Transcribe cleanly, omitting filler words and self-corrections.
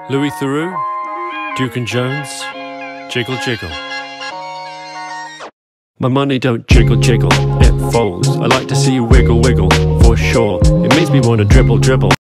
Louis Theroux, Duke and Jones, jiggle jiggle. My money don't jiggle jiggle, it folds. I like to see you wiggle wiggle, for sure. It makes me wanna dribble dribble.